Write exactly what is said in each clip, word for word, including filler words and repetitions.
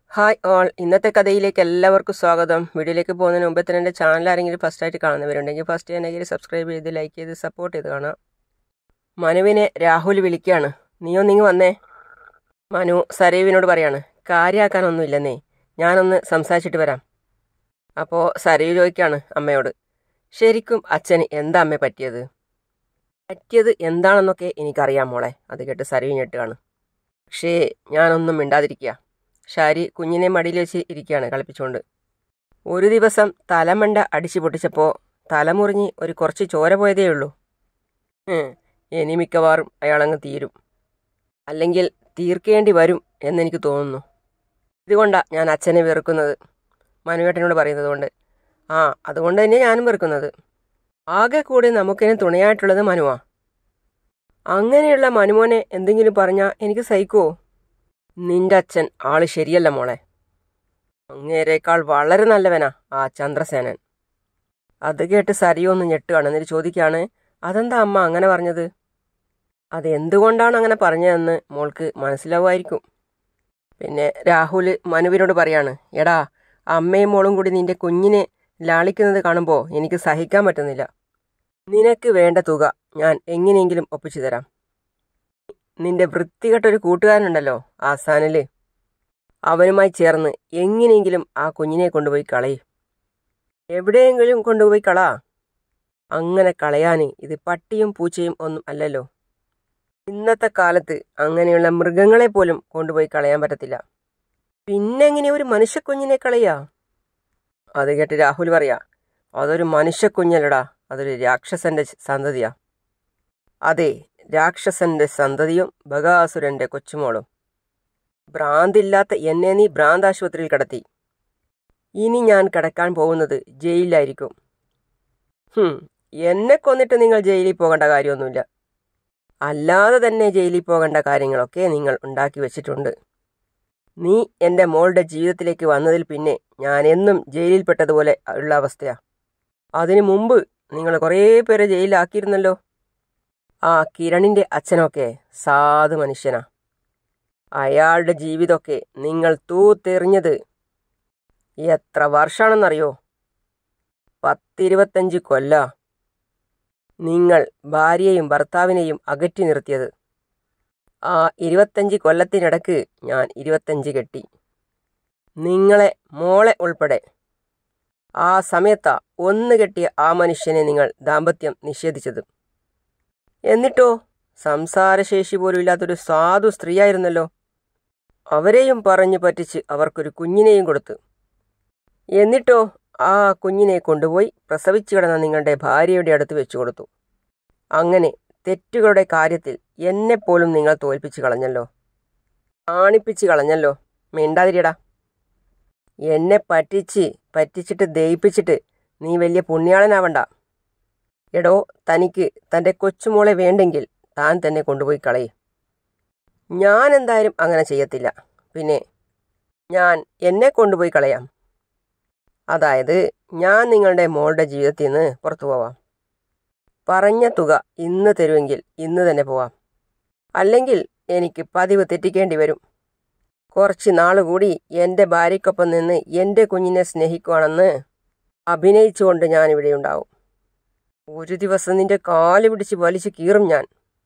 Hi all, ഇന്നത്തെ കഥയിലേക്ക് എല്ലാവർക്കും സ്വാഗതം. വീഡിയോയിലേക്ക് പോകുന്നതിന് മുമ്പ് തന്നെ എൻ്റെ ചാനൽ ആരെങ്കിലും ഫസ്റ്റായിട്ട് കാണുന്നവരുണ്ടെങ്കിൽ ഫസ്റ്റ് ചെയ്യണമെങ്കിൽ സബ്സ്ക്രൈബ് ചെയ്ത് ലൈക്ക് ചെയ്ത് സപ്പോർട്ട് ചെയ്ത് കാണാം. മനുവിനെ രാഹുൽ വിളിക്കുകയാണ്. നീയോ നിങ്ങൾ വന്നേ. മനു സരയുവിനോട് പറയാണ്, കാര്യമാക്കാനൊന്നുമില്ലെന്നേ, ഞാനൊന്ന് സംസാരിച്ചിട്ട് വരാം. അപ്പോൾ സരയു ചോദിക്കുകയാണ് അമ്മയോട്, ശരിക്കും അച്ഛന് എന്താ അമ്മ പറ്റിയത്? പറ്റിയത് എന്താണെന്നൊക്കെ എനിക്കറിയാം മോളെ. അത് കേട്ട് സരയു ഞെട്ടുകയാണ്. പക്ഷേ ഞാനൊന്നും മിണ്ടാതിരിക്കുക. ഷാരി കുഞ്ഞിനെ മടിയിൽ വെച്ച് ഇരിക്കുകയാണ് കളിപ്പിച്ചുകൊണ്ട്. ഒരു ദിവസം തലമണ്ട അടിച്ചു പൊട്ടിച്ചപ്പോൾ തലമുറിഞ്ഞ് ഒരു കുറച്ച് ചോര പോയതേ ഉള്ളൂ. ഇനി മിക്കവാറും അയാളങ്ങ് തീരും, അല്ലെങ്കിൽ തീർക്കേണ്ടി വരും എന്നെനിക്ക് തോന്നുന്നു. ഇതുകൊണ്ടാണ് ഞാൻ അച്ഛനെ വെറുക്കുന്നത്, മനുവേട്ടനോട് പറയുന്നത് കൊണ്ട്. ആ അതുകൊണ്ട് തന്നെ ഞാനും വെറുക്കുന്നത്. ആകെ കൂടി നമുക്കിന് തുണയായിട്ടുള്ളത് മനുവാ. അങ്ങനെയുള്ള മനുമോനെ എന്തെങ്കിലും പറഞ്ഞാൽ എനിക്ക് സഹിക്കുമോ? നിന്റെ അച്ഛൻ ആള് ശരിയല്ല മോളെ. അങ്ങേരേക്കാൾ വളരെ നല്ലവനാ ആ ചന്ദ്രസേനൻ. അത് കേട്ട് സരിയൊന്ന് ഞെട്ടുകയാണ്. എന്നിട്ട് ചോദിക്കുകയാണ്, അതെന്താ അമ്മ അങ്ങനെ പറഞ്ഞത്? അതെന്തുകൊണ്ടാണ് അങ്ങനെ പറഞ്ഞതെന്ന് മോൾക്ക് മനസ്സിലാവുമായിരിക്കും. പിന്നെ രാഹുൽ മനുവിനോട് പറയാണ്, എടാ അമ്മയും മോളും കൂടി നിന്റെ കുഞ്ഞിനെ ലാളിക്കുന്നത് കാണുമ്പോൾ എനിക്ക് സഹിക്കാൻ പറ്റുന്നില്ല. നിനക്ക് വേണ്ട തുക ഞാൻ എങ്ങനെയെങ്കിലും ഒപ്പിച്ചു തരാം. നിന്റെ വൃത്തികെട്ടൊരു കൂട്ടുകാരനുണ്ടല്ലോ ആസാനില്, അവനുമായി ചേർന്ന് എങ്ങനെയെങ്കിലും ആ കുഞ്ഞിനെ കൊണ്ടുപോയി കളയും. എവിടെയെങ്കിലും കൊണ്ടുപോയി കളാ. അങ്ങനെ കളയാൻ ഇത് പട്ടിയും പൂച്ചയും ഒന്നും അല്ലല്ലോ. ഇന്നത്തെ കാലത്ത് അങ്ങനെയുള്ള മൃഗങ്ങളെ പോലും കൊണ്ടുപോയി കളയാൻ പറ്റത്തില്ല. പിന്നെങ്ങനെ ഒരു മനുഷ്യക്കുഞ്ഞിനെ കളയാ? അത് കേട്ട് രാഹുൽ പറയാ, അതൊരു മനുഷ്യക്കുഞ്ഞല്ലടാ, അതൊരു രാക്ഷസന്റെ സന്തതിയാ. അതെ, രാക്ഷസന്റെ സന്തതിയും ബകാസുരന്റെ കൊച്ചുമോളും. ഭ്രാന്തില്ലാത്ത എന്നെ നീ ഭ്രാന്താശുപത്രിയിൽ കിടത്തി. ഇനി ഞാൻ കിടക്കാൻ പോകുന്നത് ജയിലിലായിരിക്കും. ഹും എന്നെ കൊന്നിട്ട് നിങ്ങൾ ജയിലിൽ പോകേണ്ട കാര്യമൊന്നുമില്ല. അല്ലാതെ തന്നെ ജയിലിൽ പോകേണ്ട കാര്യങ്ങളൊക്കെ നിങ്ങൾ ഉണ്ടാക്കി വെച്ചിട്ടുണ്ട്. നീ എൻ്റെ മോളുടെ ജീവിതത്തിലേക്ക് വന്നതിൽ പിന്നെ ഞാൻ എന്നും ജയിലിൽപ്പെട്ടതുപോലെ ഉള്ള അവസ്ഥയാ. അതിനു മുമ്പ് നിങ്ങൾ കുറേ പേരെ ജയിലിലാക്കിയിരുന്നല്ലോ. ആ കിരണിൻ്റെ അച്ഛനൊക്കെ സാധു മനുഷ്യനാ. അയാളുടെ ജീവിതമൊക്കെ നിങ്ങൾ തൂത്തെറിഞ്ഞത് എത്ര വർഷമാണെന്നറിയോ? പത്തിരുപത്തഞ്ച് കൊല്ല. നിങ്ങൾ ഭാര്യയെയും ഭർത്താവിനെയും അകറ്റി നിർത്തിയത്. ആ ഇരുപത്തഞ്ച് കൊല്ലത്തിനിടക്ക് ഞാൻ ഇരുപത്തഞ്ച് കെട്ടി, നിങ്ങളെ മോളെ ഉൾപ്പെടെ. ആ സമയത്താ ഒന്ന് കെട്ടിയ ആ മനുഷ്യനെ നിങ്ങൾ ദാമ്പത്യം നിഷേധിച്ചത്. എന്നിട്ടോ സംസാരശേഷി പോലും ഇല്ലാത്തൊരു സാധു സ്ത്രീയായിരുന്നല്ലോ. അവരെയും പറഞ്ഞു പറ്റിച്ച് അവർക്കൊരു കുഞ്ഞിനെയും കൊടുത്തു. എന്നിട്ടോ ആ കുഞ്ഞിനെ കൊണ്ടുപോയി പ്രസവിച്ചു കിടന്ന നിങ്ങളുടെ ഭാര്യയുടെ അടുത്ത് വെച്ചു കൊടുത്തു. അങ്ങനെ തെറ്റുകളുടെ കാര്യത്തിൽ എന്നെപ്പോലും നിങ്ങൾ തോൽപ്പിച്ചു കളഞ്ഞല്ലോ, കാണിപ്പിച്ച് കളഞ്ഞല്ലോ. മിണ്ടാതിരിയടാ. എന്നെ പറ്റിച്ച് പറ്റിച്ചിട്ട് ദയിപ്പിച്ചിട്ട് നീ വലിയ പുണ്യാളനാവണ്ട. എടോ, തനിക്ക് തൻ്റെ കൊച്ചുമോളെ വേണ്ടെങ്കിൽ താൻ തന്നെ കൊണ്ടുപോയി കളയും. ഞാൻ എന്തായാലും അങ്ങനെ ചെയ്യത്തില്ല. പിന്നെ ഞാൻ എന്നെ കൊണ്ടുപോയി കളയാം. അതായത് ഞാൻ നിങ്ങളുടെ മോളുടെ ജീവിതത്തിൽ നിന്ന് പുറത്തു പോവാം. പറഞ്ഞ തുക ഇന്ന് തരുമെങ്കിൽ ഇന്ന് തന്നെ പോവാം. അല്ലെങ്കിൽ എനിക്ക് പതിവ് തെറ്റിക്കേണ്ടി വരും. കുറച്ച് നാളുകൂടി എൻ്റെ ഭാര്യയ്ക്കൊപ്പം നിന്ന് എൻ്റെ കുഞ്ഞിനെ സ്നേഹിക്കുവാണെന്ന് അഭിനയിച്ചുകൊണ്ട് ഞാനിവിടെ ഉണ്ടാവും. ഒരു ദിവസം നിന്റെ കാല് പിടിച്ച് വലിച്ചു കീറും ഞാൻ.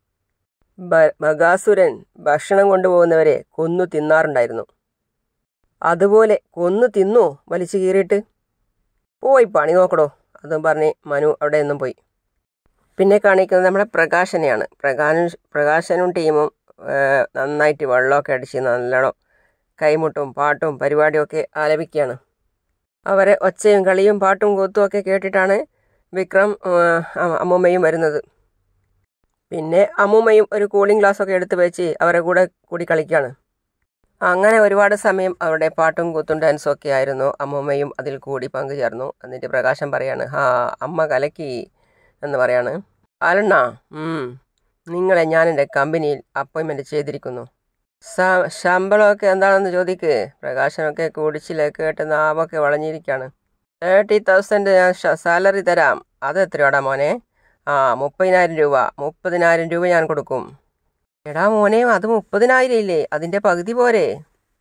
ബകാസുരൻ ഭക്ഷണം കൊണ്ടുപോകുന്നവരെ കൊന്നു തിന്നാറുണ്ടായിരുന്നു. അതുപോലെ കൊന്നു തിന്നോ വലിച്ചു കീറിയിട്ട്? പോയി പണി നോക്കടോ. അതും പറഞ്ഞ് മനു അവിടെ നിന്നും പോയി. പിന്നെ കാണിക്കുന്നത് നമ്മുടെ പ്രകാശനെയാണ്. പ്രകാശ പ്രകാശനും ടീമും നന്നായിട്ട് വെള്ളമൊക്കെ അടിച്ച് നല്ലോണം കൈമുട്ടും പാട്ടും പരിപാടിയൊക്കെ ആലപിക്കുകയാണ്. അവരെ ഒച്ചയും കളിയും പാട്ടും കൂത്തും ഒക്കെ കേട്ടിട്ടാണ് വിക്രം അമ്മൂമ്മയും വരുന്നത്. പിന്നെ അമ്മൂമ്മയും ഒരു കൂളിംഗ് ഗ്ലാസ്സൊക്കെ എടുത്ത് വെച്ച് അവരെ കൂടെ കൂടി കളിക്കുകയാണ്. അങ്ങനെ ഒരുപാട് സമയം അവരുടെ പാട്ടും കൂത്തും ഡാൻസും ഒക്കെ ആയിരുന്നു. അമ്മൂമ്മയും അതിൽ കൂടി പങ്കുചേർന്നു. എന്നിട്ട് പ്രകാശം പറയാണ്, ഹാ അമ്മ കലക്കി എന്ന് പറയാണ്. അലണ്ണ, നിങ്ങളെ ഞാൻ എൻ്റെ കമ്പനിയിൽ അപ്പോയിൻമെൻറ്റ് ചെയ്തിരിക്കുന്നു. ശമ്പളമൊക്കെ എന്താണെന്ന് ചോദിക്ക്. പ്രകാശനൊക്കെ കുടിച്ചിലേക്ക് കേട്ട് നാവൊക്കെ വളഞ്ഞിരിക്കുകയാണ്. തേർട്ടി തൗസൻഡ് ഞാൻ സാലറി തരാം. അത് എത്രയോടാ മോനെ? ആ മുപ്പതിനായിരം രൂപ. മുപ്പതിനായിരം രൂപ ഞാൻ കൊടുക്കും. എടാ മോനെ, അത് മുപ്പതിനായിരം ഇല്ലേ? അതിൻ്റെ പകുതി പോരെ?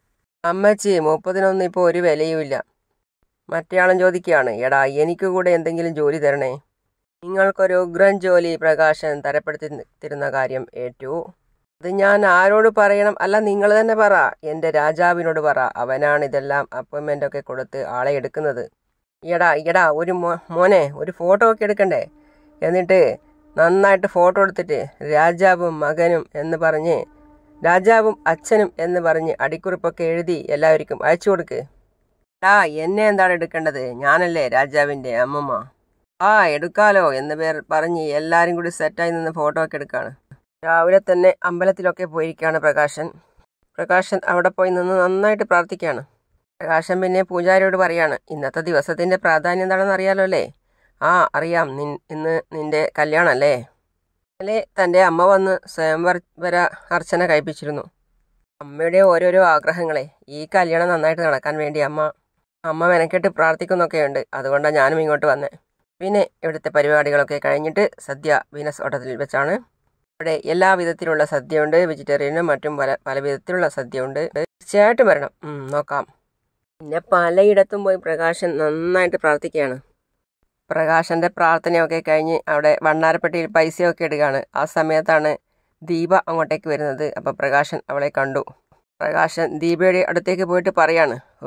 അമ്മച്ചി മുപ്പതിനൊന്നും ഇപ്പോൾ ഒരു വിലയുമില്ല. മറ്റേയാളും ചോദിക്കുകയാണ്, എടാ എനിക്ക് കൂടെ എന്തെങ്കിലും ജോലി തരണേ. നിങ്ങൾക്കൊരു ഉഗ്രൻ ജോലി പ്രകാശൻ തരപ്പെടുത്തി തരുന്ന കാര്യം ഏറ്റു. അത് ഞാൻ ആരോട് പറയണം? അല്ല, നിങ്ങൾ തന്നെ പറ. എൻ്റെ രാജാവിനോട് പറ. അവനാണ് ഇതെല്ലാം അപ്പോയിൻമെൻ്റ് ഒക്കെ കൊടുത്ത് ആളെ എടുക്കുന്നത്. എടാ എടാ ഒരു മോ മോനെ ഒരു ഫോട്ടോ ഒക്കെ എടുക്കണ്ടേ? എന്നിട്ട് നന്നായിട്ട് ഫോട്ടോ എടുത്തിട്ട് രാജാവും മകനും എന്ന് പറഞ്ഞ് രാജാവും അച്ഛനും എന്ന് പറഞ്ഞ് അടിക്കുറിപ്പൊക്കെ എഴുതി എല്ലാവർക്കും അയച്ചു കൊടുക്ക്. ആ എന്നെ എന്താണ് എടുക്കേണ്ടത്? ഞാനല്ലേ രാജാവിൻ്റെ അമ്മമ്മ. ആ എടുക്കാലോ എന്ന് പേർ പറഞ്ഞ് എല്ലാവരും കൂടി സെറ്റായി നിന്ന് ഫോട്ടോ ഒക്കെ എടുക്കുകയാണ്. രാവിലെ തന്നെ അമ്പലത്തിലൊക്കെ പോയിരിക്കുകയാണ് പ്രകാശൻ. പ്രകാശൻ അവിടെ പോയി നിന്ന് നന്നായിട്ട് പ്രാർത്ഥിക്കുകയാണ്. പ്രകാശൻ പിന്നെ പൂജാരിയോട് പറയാണ്, ഇന്നത്തെ ദിവസത്തിൻ്റെ പ്രാധാന്യം എന്താണെന്ന് അറിയാലോ അല്ലേ? ആ അറിയാം. നിൻ ഇന്ന് നിൻ്റെ കല്യാണമല്ലേ? അല്ലേ തൻ്റെ അമ്മ വന്ന് സ്വയംവര അർച്ചന കഴിപ്പിച്ചിരുന്നു. അമ്മയുടെ ഓരോരോ ആഗ്രഹങ്ങളെ ഈ കല്യാണം നന്നായിട്ട് നടക്കാൻ വേണ്ടി അമ്മ അമ്മ മെനക്കെട്ട് പ്രാർത്ഥിക്കുന്നൊക്കെയുണ്ട്. അതുകൊണ്ടാണ് ഞാനും ഇങ്ങോട്ട് വന്നത്. പിന്നെ ഇവിടുത്തെ പരിപാടികളൊക്കെ കഴിഞ്ഞിട്ട് സദ്യ വീനസ് ഹോട്ടലിൽ വെച്ചാണ്. ഇവിടെ എല്ലാ വിധത്തിലുള്ള സദ്യയുണ്ട്. വെജിറ്റേറിയനും മറ്റും പല പല വിധത്തിലുള്ള സദ്യ ഉണ്ട്. തീർച്ചയായിട്ടും വരണം. നോക്കാം. പിന്നെ പലയിടത്തും പോയി പ്രകാശൻ നന്നായിട്ട് പ്രാർത്ഥിക്കുകയാണ്. പ്രകാശൻ്റെ പ്രാർത്ഥനയൊക്കെ കഴിഞ്ഞ് അവിടെ വണ്ണാരപ്പെട്ടിയിൽ പൈസയൊക്കെ ഇടുകയാണ്. ആ സമയത്താണ് ദീപ അങ്ങോട്ടേക്ക് വരുന്നത്. അപ്പോൾ പ്രകാശൻ അവളെ കണ്ടു. പ്രകാശൻ ദീപയുടെ അടുത്തേക്ക് പോയിട്ട് പറയാണ്, ഓ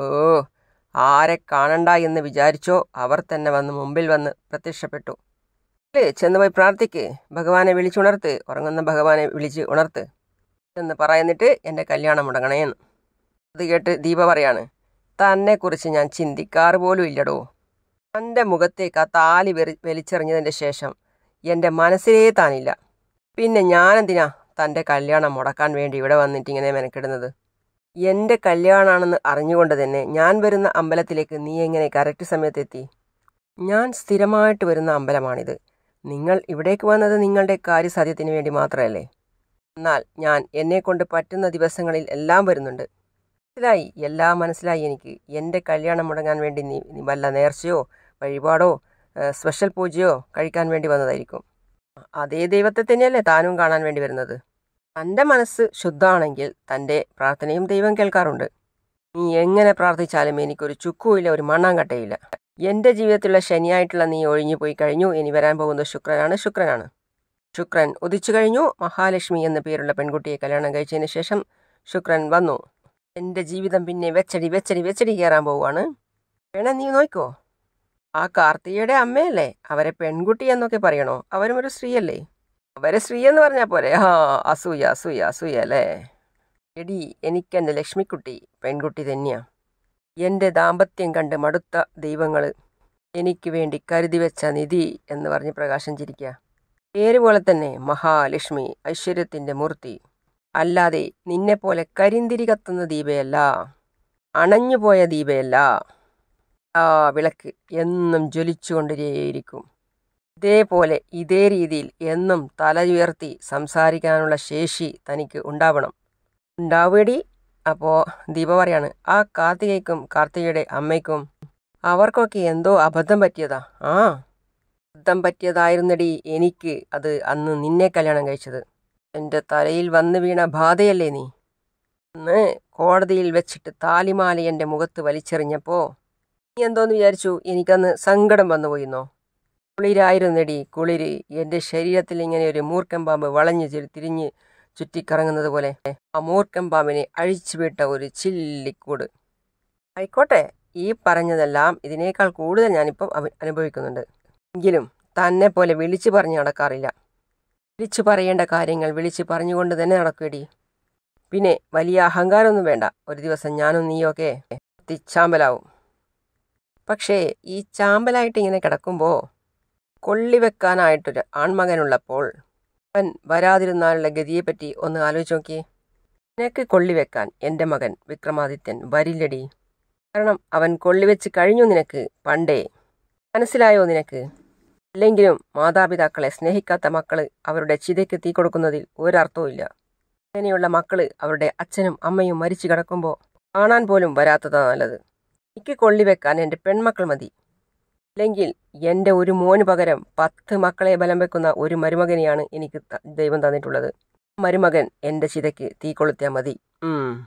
ആരെ കാണണ്ട എന്ന് വിചാരിച്ചോ അവർ തന്നെ വന്ന് മുമ്പിൽ വന്ന് പ്രത്യക്ഷപ്പെട്ടു. അല്ലേ, ചെന്ന് പോയി പ്രാർത്ഥിക്ക്. ഭഗവാനെ വിളിച്ചുണർത്ത്. ഉറങ്ങുന്ന ഭഗവാനെ വിളിച്ച് ഉണർത്ത് എന്ന് പറയുന്നിട്ട് എൻ്റെ കല്യാണം മുടങ്ങണേന്ന്. അത് കേട്ട് ദീപ പറയാണ്, തന്നെക്കുറിച്ച് ഞാൻ ചിന്തിക്കാറ് പോലും ഇല്ലടോ. തൻ്റെ മുഖത്തേക്ക് ആ താലി വെറി വലിച്ചെറിഞ്ഞതിൻ്റെ ശേഷം എൻ്റെ മനസ്സിലേ താനില്ല. പിന്നെ ഞാനെന്തിനാ തൻ്റെ കല്യാണം മുടക്കാൻ വേണ്ടി ഇവിടെ വന്നിട്ട് ഇങ്ങനെ മെനക്കെടുന്നത്? എൻ്റെ കല്യാണമാണെന്ന് അറിഞ്ഞുകൊണ്ട് തന്നെ ഞാൻ വരുന്ന അമ്പലത്തിലേക്ക് നീ എങ്ങനെ കറക്റ്റ് സമയത്തെത്തി? ഞാൻ സ്ഥിരമായിട്ട് വരുന്ന അമ്പലമാണിത്. നിങ്ങൾ ഇവിടേക്ക് വന്നത് നിങ്ങളുടെ കാര്യസാധ്യത്തിന് വേണ്ടി മാത്രമല്ലേ? എന്നാൽ ഞാൻ എന്നെക്കൊണ്ട് പറ്റുന്ന ദിവസങ്ങളിൽ എല്ലാം വരുന്നുണ്ട്. മനസ്സിലായി, എല്ലാം മനസ്സിലായി എനിക്ക്. എൻ്റെ കല്യാണം മുടങ്ങാൻ വേണ്ടി നീ വല്ല നേർച്ചയോ വഴിപാടോ സ്പെഷ്യൽ പൂജയോ കഴിക്കാൻ വേണ്ടി വന്നതായിരിക്കും. അതേ ദൈവത്തെ തന്നെയല്ലേ താനും കാണാൻ വേണ്ടി വരുന്നത്? തൻ്റെ മനസ്സ് ശുദ്ധമാണെങ്കിൽ തൻ്റെ പ്രാർത്ഥനയും ദൈവം കേൾക്കാറുണ്ട്. നീ എങ്ങനെ പ്രാർത്ഥിച്ചാലും എനിക്കൊരു ചുക്കുമില്ല, ഒരു മണ്ണാങ്കട്ടയില്ല. എൻ്റെ ജീവിതത്തിലുള്ള ശനിയായിട്ടുള്ള നീ ഒഴിഞ്ഞു പോയി കഴിഞ്ഞു. ഇനി വരാൻ പോകുന്നത് ശുക്രനാണ് ശുക്രനാണ് ശുക്രൻ ഉദിച്ചു കഴിഞ്ഞു. മഹാലക്ഷ്മി എന്ന പേരുള്ള പെൺകുട്ടിയെ കല്യാണം കഴിച്ചതിന് ശേഷം ശുക്രൻ വന്നു. എൻ്റെ ജീവിതം പിന്നെ വെച്ചടി വെച്ചടി വെച്ചടി കയറാൻ പോവുകയാണ്. വേണേ നീ നോക്കോ. ആ കാർത്തികയുടെ അമ്മയല്ലേ? അവരെ പെൺകുട്ടി എന്നൊക്കെ പറയണോ? അവരും ഒരു സ്ത്രീയല്ലേ? അവരെ സ്ത്രീ എന്ന് പറഞ്ഞാൽ പോരെ? ആ അസൂയ അസൂയ അസൂയ അല്ലേ? എടി, എനിക്കെൻ്റെ ലക്ഷ്മിക്കുട്ടി പെൺകുട്ടി തന്നെയാ. എൻ്റെ ദാമ്പത്യം കണ്ട് മടുത്ത ദൈവങ്ങൾ എനിക്ക് വേണ്ടി കരുതി വെച്ച നിധി എന്ന് പറഞ്ഞ് പ്രകാശം ചിരിക്കുക. പേര് പോലെ തന്നെ മഹാലക്ഷ്മി, ഐശ്വര്യത്തിൻ്റെ മൂർത്തി. അല്ലാതെ നിന്നെപ്പോലെ കരിന്തിരി കത്തുന്ന ദീപയല്ല, അണഞ്ഞുപോയ ദീപയല്ല. ആ വിളക്ക് എന്നും ജ്വലിച്ചുകൊണ്ടേയിരിക്കും. ഇതേപോലെ ഇതേ രീതിയിൽ എന്നും തല ഉയർത്തി സംസാരിക്കാനുള്ള ശേഷി തനിക്ക് ഉണ്ടാവണം. ഉണ്ടാവേടി. അപ്പോൾ ദീപ പറയാണ്, ആ കാർത്തികയ്ക്കും കാർത്തികയുടെ അമ്മയ്ക്കും അവർക്കൊക്കെ എന്തോ അബദ്ധം പറ്റിയതാ. ആ അബദ്ധം പറ്റിയതായിരുന്നടി എനിക്ക്. അത് അന്ന് നിന്നെ കല്യാണം കഴിച്ചത്. എൻ്റെ തലയിൽ വന്നു വീണ ബാധയല്ലേ നീ? അന്ന് കോടതിയിൽ വെച്ചിട്ട് താലിമാല എൻ്റെ മുഖത്ത് വലിച്ചെറിഞ്ഞപ്പോൾ നീ എന്തോന്ന് വിചാരിച്ചു? എനിക്കന്ന് സങ്കടം വന്നു പോയിന്നോ? കുളിരായിരുന്നെടി കുളിര്. എൻ്റെ ശരീരത്തിൽ ഇങ്ങനെ ഒരു മൂർഖൻ പാമ്പ് വളഞ്ഞ് തിരിഞ്ഞ് ചുറ്റിക്കറങ്ങുന്നത് പോലെ ആ മൂർഖൻ പാമ്പിനെ അഴിച്ചുവിട്ട ഒരു ചില്ലിക്കൂട്. ആയിക്കോട്ടെ, ഈ പറഞ്ഞതെല്ലാം ഇതിനേക്കാൾ കൂടുതൽ ഞാനിപ്പം അനുഭവിക്കുന്നുണ്ട്. എങ്കിലും തന്നെ പോലെ വിളിച്ചു പറഞ്ഞ് നടക്കാറില്ല. വിളിച്ചു പറയേണ്ട കാര്യങ്ങൾ വിളിച്ചു പറഞ്ഞുകൊണ്ട് തന്നെ നടക്കുകടി. പിന്നെ വലിയ അഹങ്കാരമൊന്നും വേണ്ട. ഒരു ദിവസം ഞാനും നീയൊക്കെ ചാമ്പലാവും. പക്ഷേ ഈ ചാമ്പലായിട്ട് ഇങ്ങനെ കിടക്കുമ്പോൾ കൊള്ളിവെക്കാനായിട്ടൊരു ആൺമകനുള്ളപ്പോൾ അവൻ വരാതിരുന്നാലുള്ള ഗതിയെപ്പറ്റി ഒന്ന് ആലോചിച്ച് നോക്കിയേ. നിനക്ക് കൊള്ളിവെക്കാൻ എൻ്റെ മകൻ വിക്രമാദിത്യൻ വരില്ലടി. കാരണം അവൻ കൊള്ളിവെച്ച് കഴിഞ്ഞു നിനക്ക് പണ്ടേ. മനസ്സിലായോ നിനക്ക്? അല്ലെങ്കിലും മാതാപിതാക്കളെ സ്നേഹിക്കാത്ത മക്കൾ അവരുടെ ചിതയ്ക്ക് തീ കൊടുക്കുന്നതിൽ ഒരർത്ഥവും ഇല്ല. അങ്ങനെയുള്ള മക്കൾ അവരുടെ അച്ഛനും അമ്മയും മരിച്ചു കിടക്കുമ്പോൾ കാണാൻ പോലും വരാത്തതാണ് നല്ലത്. എനിക്ക് കൊള്ളിവെക്കാൻ എൻ്റെ പെൺമക്കൾ മതി. അല്ലെങ്കിൽ എൻ്റെ ഒരു മോന് പകരം പത്ത് മക്കളെ ബലം വെക്കുന്ന ഒരു മരുമകനെയാണ് എനിക്ക് ദൈവം തന്നിട്ടുള്ളത്. മരുമകൻ എൻ്റെ ചിതയ്ക്ക് തീ കൊളുത്തിയാൽ മതി.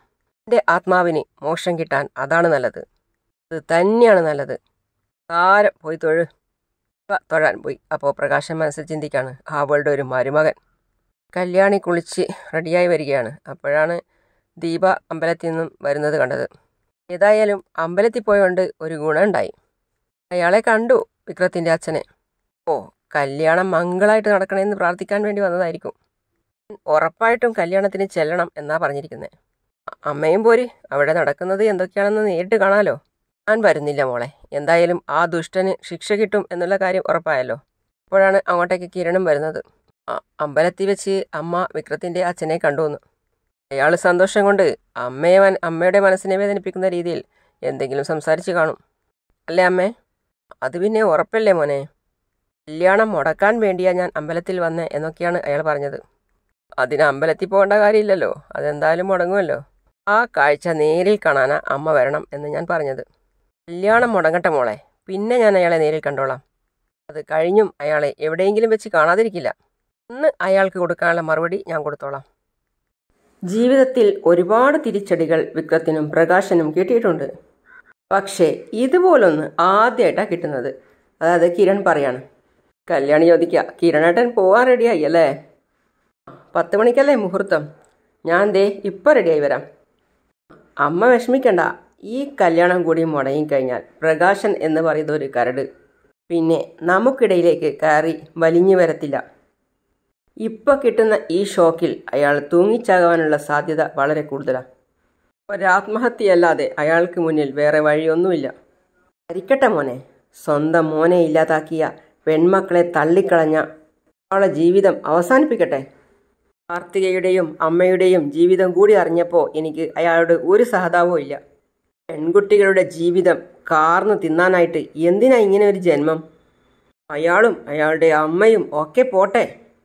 എൻ്റെ ആത്മാവിന് മോക്ഷം കിട്ടാൻ അതാണ് നല്ലത്. അത് തന്നെയാണ് നല്ലത്. താരം പോയി തൊഴു തൊഴാൻ പോയി. അപ്പോൾ പ്രകാശൻ മനസ്സിൽ ചിന്തിക്കാണ്, അവളുടെ ഒരു മരുമകൻ. കല്യാണി കുളിച്ച് റെഡിയായി വരികയാണ്. അപ്പോഴാണ് ദീപ അമ്പലത്തിൽ നിന്നും വരുന്നത് കണ്ടത്. ഏതായാലും അമ്പലത്തിൽ പോയോണ്ട് ഒരു ഗുണമുണ്ടായി. അയാളെ കണ്ടു, വിക്രത്തിൻ്റെ അച്ഛനെ. ഓ, കല്യാണം മംഗളായിട്ട് നടക്കണമെന്ന് പ്രാർത്ഥിക്കാൻ വേണ്ടി വന്നതായിരിക്കും. ഉറപ്പായിട്ടും കല്യാണത്തിന് ചെല്ലണം എന്നാ പറഞ്ഞിരിക്കുന്നത്. അമ്മയും പോര്, അവിടെ നടക്കുന്നത് എന്തൊക്കെയാണെന്ന് നേരിട്ട് കാണാലോ. ഞാൻ വരുന്നില്ല മോളെ, എന്തായാലും ആ ദുഷ്ടന് ശിക്ഷ കിട്ടും എന്നുള്ള കാര്യം ഉറപ്പായല്ലോ. അപ്പോഴാണ് അങ്ങോട്ടേക്ക് കിരണും വരുന്നത്. അമ്പലത്തിൽ വെച്ച് അമ്മ വിക്രത്തിൻ്റെ അച്ഛനെ കണ്ടുവന്നു. അയാൾ സന്തോഷം കൊണ്ട് അമ്മയെ അമ്മയുടെ മനസ്സിനെ വേദനിപ്പിക്കുന്ന രീതിയിൽ എന്തെങ്കിലും സംസാരിച്ച് കാണും. അല്ലേ അമ്മേ? അത് പിന്നെ ഉറപ്പല്ലേ മോനെ. കല്യാണം മുടക്കാൻ വേണ്ടിയാ ഞാൻ അമ്പലത്തിൽ വന്നേ എന്നൊക്കെയാണ് അയാൾ പറഞ്ഞത്. അതിന് അമ്പലത്തിൽ പോകേണ്ട കാര്യമില്ലല്ലോ, അതെന്തായാലും മുടങ്ങുമല്ലോ. ആ കാഴ്ച നേരിൽ കാണാനാ അമ്മ വരണം എന്ന് ഞാൻ പറഞ്ഞത്. കല്യാണം മുടങ്ങട്ടെ മോളെ, പിന്നെ ഞാൻ അയാളെ നേരിൽ കണ്ടോളാം. അത് കഴിഞ്ഞും അയാളെ എവിടെയെങ്കിലും വെച്ച് കാണാതിരിക്കില്ല. ഇന്ന് അയാൾക്ക് കൊടുക്കാനുള്ള മറുപടി ഞാൻ കൊടുത്തോളാം. ജീവിതത്തിൽ ഒരുപാട് തിരിച്ചടികൾ വിക്രത്തിനും പ്രകാശനും കിട്ടിയിട്ടുണ്ട്. പക്ഷേ ഇതുപോലൊന്ന് ആദ്യമായിട്ടാണ് കിട്ടുന്നത്. അതായത് കിരൺ പറയാണ്. കല്യാണി ചോദിക്കുക, കിരണേട്ടൻ പോവാൻ റെഡിയായി അല്ലേ? പത്ത് മണിക്കല്ലേ മുഹൂർത്തം? ഞാൻ ദേ ഇപ്പം റെഡിയായി വരാം. അമ്മ വിഷമിക്കണ്ട, ഈ കല്യാണം കൂടി മുടങ്ങിക്കഴിഞ്ഞാൽ പ്രകാശൻ എന്ന് പറയുന്ന ഒരു കരട് പിന്നെ നമുക്കിടയിലേക്ക് കയറി വലിഞ്ഞു വരത്തില്ല. ഇപ്പം കിട്ടുന്ന ഈ ഷോക്കിൽ അയാൾ തൂങ്ങിച്ചാകാനുള്ള സാധ്യത വളരെ കൂടുതലാണ്. ഒരാത്മഹത്യയല്ലാതെ അയാൾക്ക് മുന്നിൽ വേറെ വഴിയൊന്നുമില്ല. മരിക്കട്ടെ മോനെ. സ്വന്തം മോനെ ഇല്ലാതാക്കിയ പെൺമക്കളെ തള്ളിക്കളഞ്ഞ അവളെ ജീവിതം അവസാനിപ്പിക്കട്ടെ. കാർത്തികയുടെയും അമ്മയുടെയും ജീവിതം കൂടി അറിഞ്ഞപ്പോൾ എനിക്ക് അയാളോട് ഒരു സഹതാപവും ഇല്ല. പെൺകുട്ടികളുടെ ജീവിതം കാർന്ന് തിന്നാനായിട്ട് എന്തിനാ ഇങ്ങനെ ഒരു ജന്മം? അയാളും അയാളുടെ അമ്മയും ഒക്കെ പോട്ടെ.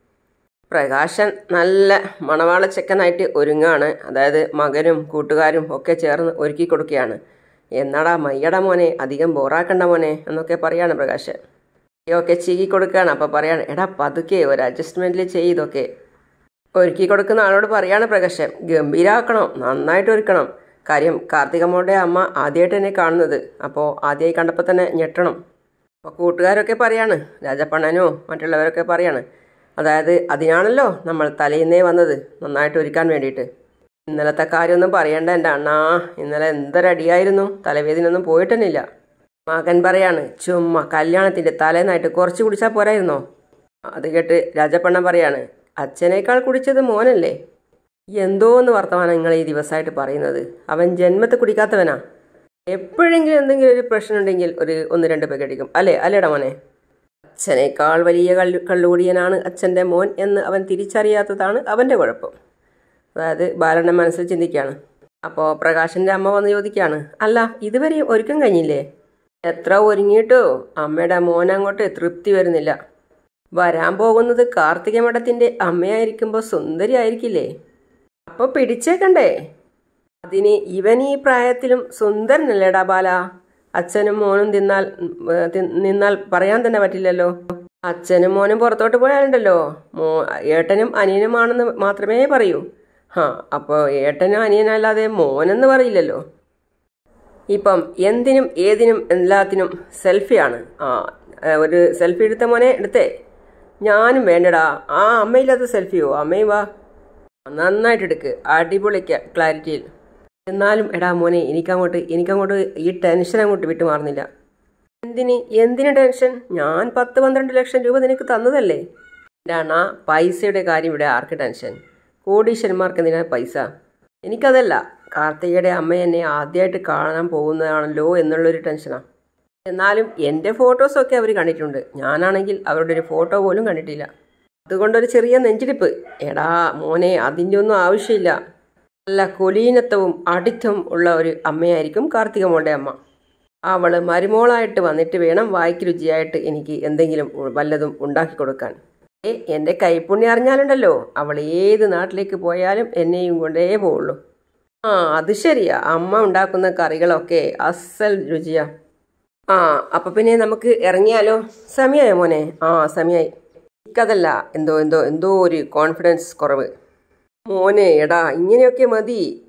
പ്രകാശൻ നല്ല മണവാളച്ചക്കനായിട്ട് ഒരുങ്ങാണ്. അതായത് മകനും കൂട്ടുകാരും ഒക്കെ ചേർന്ന് ഒരുക്കി കൊടുക്കുകയാണ്. എന്നാടാ മയ്യട മോനെ, അധികം ബോറാക്കണ്ട മോനെ എന്നൊക്കെ പറയാണ് പ്രകാശൻ. ഒക്കെ ചീകി കൊടുക്കുകയാണ്. അപ്പോൾ പറയാണ്, എടാ പതുക്കെ ഒരു അഡ്ജസ്റ്റ്മെൻറ്റിൽ ചെയ്തൊക്കെ ഒരുക്കി കൊടുക്കുന്ന ആളോട് പറയാണ് പ്രകാശൻ, ഗംഭീരാക്കണം, നന്നായിട്ട് ഒരുക്കണം. കാര്യം കാർത്തികമ്മയുടെ അമ്മ ആദ്യമായിട്ട് എന്നെ കാണുന്നത്. അപ്പോൾ ആദ്യമായി കണ്ടപ്പോൾ തന്നെ ഞെട്ടണം. അപ്പോൾ കൂട്ടുകാരൊക്കെ പറയാണ്, രാജപ്പണ്ണനോ മറ്റുള്ളവരൊക്കെ പറയാണ്, അതായത് അതിനാണല്ലോ നമ്മൾ തലേന്നേ വന്നത്, നന്നായിട്ട് ഒരുക്കാൻ വേണ്ടിയിട്ട്. ഇന്നലത്തെ കാര്യമൊന്നും പറയണ്ട എൻ്റെ അണ്ണാ, ഇന്നലെ എന്തൊരടിയായിരുന്നു, തലവേദനയൊന്നും പോയിട്ടെന്നില്ല. മകൻ പറയാണ്, ചുമ്മാ കല്യാണത്തിൻ്റെ തലേന്നായിട്ട് കുറച്ച് കുടിച്ചാൽ പോരായിരുന്നോ? അത് കേട്ട് രാജപ്പണ്ണൻ പറയാണ്, അച്ഛനേക്കാൾ കുടിച്ചത് മോനല്ലേ? എന്തോന്ന് വർത്തമാനം നിങ്ങൾ ഈ ദിവസമായിട്ട് പറയുന്നത്? അവൻ ജന്മത്തെ കുടിക്കാത്തവനാ. എപ്പോഴെങ്കിലും എന്തെങ്കിലും ഒരു പ്രശ്നം ഉണ്ടെങ്കിൽ ഒരു ഒന്ന് രണ്ട് പേക്ക് അടിക്കും അല്ലേ അല്ലേടാ മോനെ? അച്ഛനേക്കാൾ വലിയ കള്ളു കള്ളുകൂടിയനാണ് അച്ഛൻ്റെ മോൻ എന്ന് അവൻ തിരിച്ചറിയാത്തതാണ് അവൻ്റെ കുഴപ്പം. അതായത് ബാലൻ്റെ മനസ്സിൽ ചിന്തിക്കുകയാണ്. അപ്പോൾ പ്രകാശൻ്റെ അമ്മ വന്ന് ചോദിക്കുകയാണ്, അല്ല ഇതുവരെ ഒരുക്കം കഴിഞ്ഞില്ലേ? എത്ര ഒരുങ്ങിയിട്ടോ അമ്മയുടെ മോനങ്ങോട്ട് തൃപ്തി വരുന്നില്ല. വരാൻ പോകുന്നത് കാർത്തിക മഠത്തിൻ്റെ അമ്മയായിരിക്കുമ്പോൾ സുന്ദരി ആയിരിക്കില്ലേ? അപ്പോൾ പിടിച്ചേക്കണ്ടേ? അതിന് ഇവൻ ഈ പ്രായത്തിലും സുന്ദരനല്ലേടാ ബാല. അച്ഛനും മോനും തിന്നാൽ നിന്നാൽ പറയാൻ തന്നെ പറ്റില്ലല്ലോ. അച്ഛനും മോനും പുറത്തോട്ട് പോയാലുണ്ടല്ലോ മോ ഏട്ടനും അനിയനുമാണെന്ന് മാത്രമേ പറയൂ. ഹാ, അപ്പോൾ ഏട്ടനും അനിയനല്ലാതെ മോനെന്ന് പറയില്ലല്ലോ. ഇപ്പം എന്തിനും ഏതിനും എല്ലാത്തിനും സെൽഫിയാണ്. ആ ഒരു സെൽഫി എടുത്ത മോനെ എടുത്തേ. ഞാനും വേണ്ടടാ. ആ അമ്മയില്ലാത്ത സെൽഫിയോ? അമ്മയും വാ, നന്നായിട്ട് എടുക്ക്, അടിപൊളിക്ക ക്ലാരിറ്റിയിൽ. എന്നാലും എടാ മോനെ, എനിക്കങ്ങോട്ട് എനിക്കങ്ങോട്ട് ഈ ടെൻഷൻ അങ്ങോട്ട് വിട്ടുമാറുന്നില്ല. എന്തിന് എന്തിന് ടെൻഷൻ? ഞാൻ പത്ത് പന്ത്രണ്ട് ലക്ഷം രൂപ നിനക്ക് തന്നതല്ലേ. എന്താണ് പൈസയുടെ കാര്യം ഇവിടെ ആർക്ക് ടെൻഷൻ? കോടീശ്വരന്മാർക്ക് എന്തിനാ പൈസ? എനിക്കതല്ല, കാർത്തികയുടെ അമ്മ എന്നെ ആദ്യമായിട്ട് കാണാൻ പോകുന്നതാണല്ലോ എന്നുള്ളൊരു ടെൻഷനാണ്. എന്നാലും എൻ്റെ ഫോട്ടോസൊക്കെ അവർ കണ്ടിട്ടുണ്ട്. ഞാനാണെങ്കിൽ അവരുടെ ഒരു ഫോട്ടോ പോലും കണ്ടിട്ടില്ല. അതുകൊണ്ടൊരു ചെറിയ നെഞ്ചിടിപ്പ്. എടാ മോനെ, അതിൻ്റെ ഒന്നും ആവശ്യമില്ല. നല്ല കുലീനത്വവും അടിത്തവും ഉള്ള ഒരു അമ്മയായിരിക്കും കാർത്തിക മോളുടെ അമ്മ. അവൾ മരുമോളായിട്ട് വന്നിട്ട് വേണം വായിക്ക് രുചിയായിട്ട് എനിക്ക് എന്തെങ്കിലും വല്ലതും ഉണ്ടാക്കി കൊടുക്കാൻ. ഏ എൻ്റെ കൈപ്പുണ്യം അറിഞ്ഞാലുണ്ടല്ലോ അവൾ ഏത് നാട്ടിലേക്ക് പോയാലും എന്നെയും കൊണ്ടേ പോവുള്ളൂ. ആ അത് ശരിയാ, അമ്മ ഉണ്ടാക്കുന്ന കറികളൊക്കെ അസൽ രുചിയാ. ആ അപ്പം പിന്നെ നമുക്ക് ഇറങ്ങിയാലോ? സമയമായോ മോനെ? ആ സമയമായി. എനിക്കതല്ല, എന്തോ എന്തോ എന്തോ ഒരു കോൺഫിഡൻസ് കുറവ് മോനെ. എടാ ഇങ്ങനെയൊക്കെ മതി.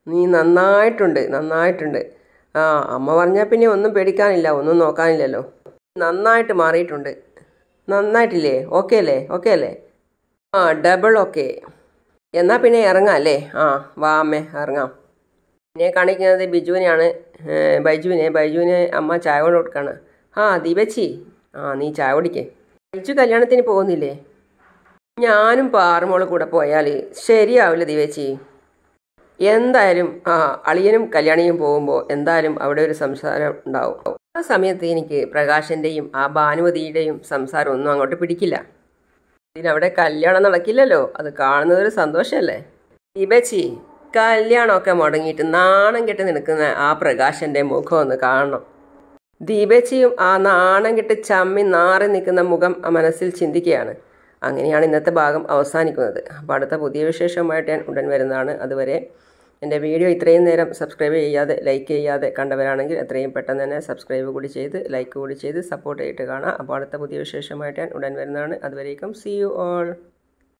നീ നന്നായിട്ടുണ്ട് നന്നായിട്ടുണ്ട്. ആ അമ്മ പറഞ്ഞാൽ പിന്നെ ഒന്നും പേടിക്കാനില്ല, ഒന്നും നോക്കാനില്ലല്ലോ. നന്നായിട്ട് മാറിയിട്ടുണ്ട്. നന്നായിട്ടില്ലേ? ഓക്കെ അല്ലേ? ഓക്കെ അല്ലേ? ആ ഡബിൾ ഓക്കെ. എന്നാൽ പിന്നെ ഇറങ്ങാം അല്ലേ? ആ വാ അമ്മേ ഇറങ്ങാം. എന്നെ കാണിക്കുന്നത് ബിജുവിനെയാണ്, ബൈജുവിനെ. ബൈജുവിനെ അമ്മ ചായ കൊണ്ട് കൊടുക്കുകയാണ്. ആ ദീപച്ചി, ആ നീ ചായ കുടിക്കേ. ബൈജു കല്യാണത്തിന് പോകുന്നില്ലേ? ഞാനും പാറുമോള് കൂടെ പോയാൽ ശരിയാവില്ല ദീപച്ചി. എന്തായാലും ആ അളിയനും കല്യാണിയും പോകുമ്പോൾ എന്തായാലും അവിടെ ഒരു സംസാരം ഉണ്ടാവും. ആ സമയത്ത് എനിക്ക് പ്രകാശൻ്റെയും ആ ഭാനുമതിയുടെയും സംസാരം ഒന്നും അങ്ങോട്ട് പിടിക്കില്ല. ഇതിനവിടെ കല്യാണം നടക്കില്ലല്ലോ, അത് കാണുന്നതൊരു സന്തോഷമല്ലേ. ദീപച്ചി, കല്യാണമൊക്കെ മുടങ്ങിയിട്ട് നാണം കെട്ട് നിൽക്കുന്ന ആ പ്രകാശൻ്റെ മുഖം ഒന്ന് കാണണം. ദീപച്ചിയും ആ നാണം കെട്ട് ചമ്മി നാറി നിൽക്കുന്ന മുഖം മനസ്സിൽ ചിന്തിക്കുകയാണ്. അങ്ങനെയാണ് ഇന്നത്തെ ഭാഗം അവസാനിക്കുന്നത്. അപ്പോൾ അടുത്ത പുതിയ വിശേഷമായിട്ട് ഞാൻ ഉടൻ വരുന്നതാണ്. അതുവരെ എൻ്റെ വീഡിയോ ഇത്രയും നേരം സബ്സ്ക്രൈബ് ചെയ്യാതെ ലൈക്ക് ചെയ്യാതെ കണ്ടവരാണെങ്കിൽ എത്രയും പെട്ടെന്ന് തന്നെ സബ്സ്ക്രൈബ് കൂടി ചെയ്ത് ലൈക്ക് കൂടി ചെയ്ത് സപ്പോർട്ട് ചെയ്തിട്ട് കാണാം. അപ്പോൾ അടുത്ത പുതിയ വിശേഷമായിട്ട് ഞാൻ ഉടൻ വരുന്നതാണ്. അതുവരേക്കും സീ യു ഓൾ.